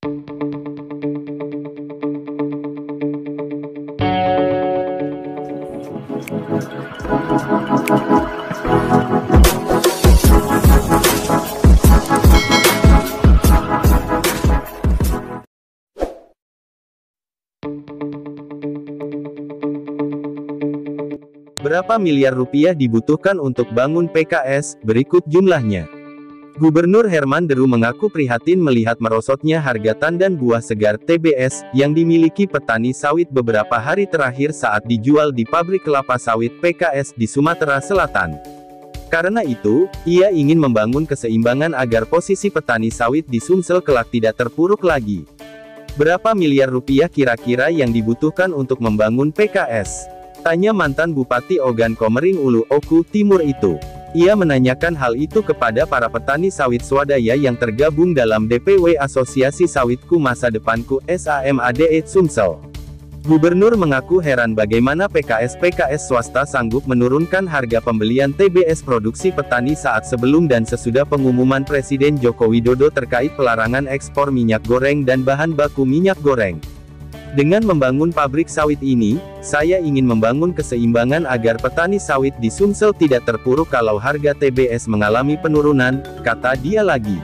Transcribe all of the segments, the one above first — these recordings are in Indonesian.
Berapa miliar rupiah dibutuhkan untuk bangun PKS? Berikut jumlahnya. Gubernur Herman Deru mengaku prihatin melihat merosotnya harga tandan buah segar TBS yang dimiliki petani sawit beberapa hari terakhir saat dijual di pabrik kelapa sawit PKS di Sumatera Selatan. Karena itu, ia ingin membangun keseimbangan agar posisi petani sawit di Sumsel kelak tidak terpuruk lagi. Berapa miliar rupiah kira-kira yang dibutuhkan untuk membangun PKS? Tanya mantan Bupati Ogan Komering Ulu, Oku Timur itu. Ia menanyakan hal itu kepada para petani sawit swadaya yang tergabung dalam DPW Asosiasi Sawitku Masa Depanku SAMADE Sumsel. Gubernur mengaku heran bagaimana PKS swasta sanggup menurunkan harga pembelian TBS produksi petani saat sebelum dan sesudah pengumuman Presiden Joko Widodo terkait pelarangan ekspor minyak goreng dan bahan baku minyak goreng. Dengan membangun pabrik sawit ini, saya ingin membangun keseimbangan agar petani sawit di Sumsel tidak terpuruk kalau harga TBS mengalami penurunan, kata dia lagi.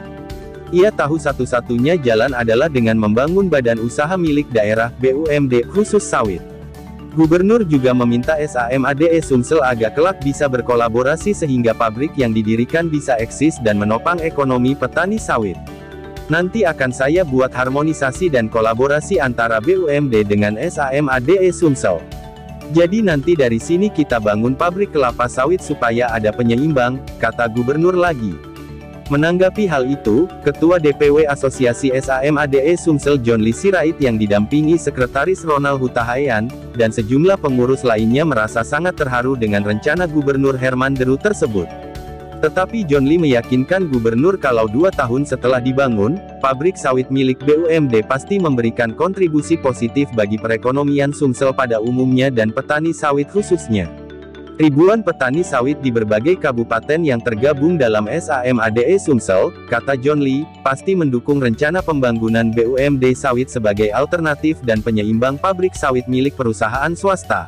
Ia tahu satu-satunya jalan adalah dengan membangun badan usaha milik daerah, BUMD, khusus sawit. Gubernur juga meminta SAMADE Sumsel agar kelak bisa berkolaborasi sehingga pabrik yang didirikan bisa eksis dan menopang ekonomi petani sawit. Nanti akan saya buat harmonisasi dan kolaborasi antara BUMD dengan SAMADE Sumsel. Jadi nanti dari sini kita bangun pabrik kelapa sawit supaya ada penyeimbang, kata gubernur lagi. Menanggapi hal itu, Ketua DPW Asosiasi SAMADE Sumsel John Lee Sirait yang didampingi Sekretaris Ronald Hutahayan, dan sejumlah pengurus lainnya merasa sangat terharu dengan rencana Gubernur Herman Deru tersebut. Tetapi John Lee meyakinkan gubernur kalau 2 tahun setelah dibangun, pabrik sawit milik BUMD pasti memberikan kontribusi positif bagi perekonomian Sumsel pada umumnya dan petani sawit khususnya. Ribuan petani sawit di berbagai kabupaten yang tergabung dalam SAMADE Sumsel, kata John Lee, pasti mendukung rencana pembangunan BUMD sawit sebagai alternatif dan penyeimbang pabrik sawit milik perusahaan swasta.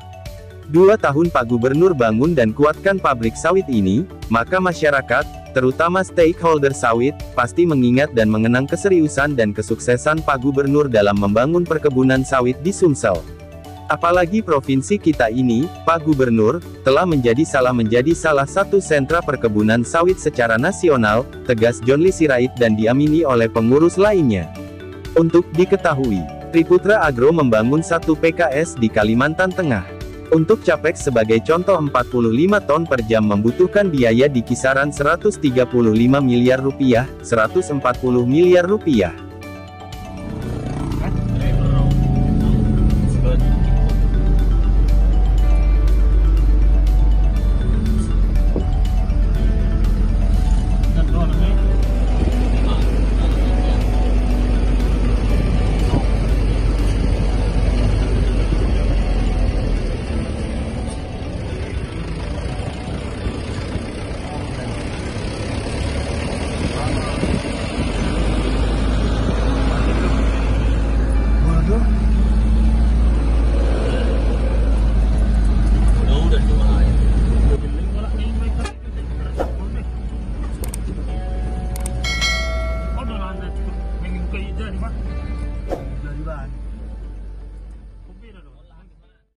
2 tahun Pak Gubernur bangun dan kuatkan pabrik sawit ini, maka masyarakat, terutama stakeholder sawit, pasti mengingat dan mengenang keseriusan dan kesuksesan Pak Gubernur dalam membangun perkebunan sawit di Sumsel. Apalagi provinsi kita ini, Pak Gubernur, telah menjadi salah satu sentra perkebunan sawit secara nasional, tegas John Lee Sirait dan diamini oleh pengurus lainnya. Untuk diketahui, Triputra Agro membangun 1 PKS di Kalimantan Tengah. Untuk capex sebagai contoh 45 ton per jam membutuhkan biaya di kisaran 135 miliar rupiah, 140 miliar rupiah. Dari bahan.